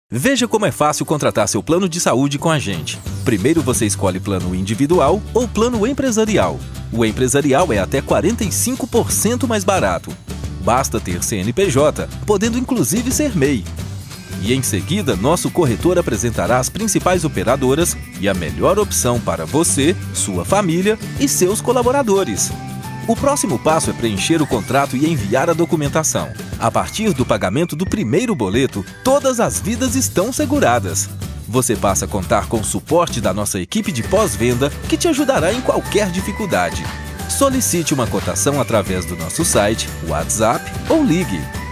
Veja como é fácil contratar seu plano de saúde com a gente. Primeiro você escolhe plano individual ou plano empresarial. O empresarial é até 45% mais barato. Basta ter CNPJ, podendo inclusive ser MEI. E em seguida, nosso corretor apresentará as principais operadoras e a melhor opção para você, sua família e seus colaboradores. O próximo passo é preencher o contrato e enviar a documentação. A partir do pagamento do primeiro boleto, todas as vidas estão seguradas. Você passa a contar com o suporte da nossa equipe de pós-venda que te ajudará em qualquer dificuldade. Solicite uma cotação através do nosso site, WhatsApp ou ligue.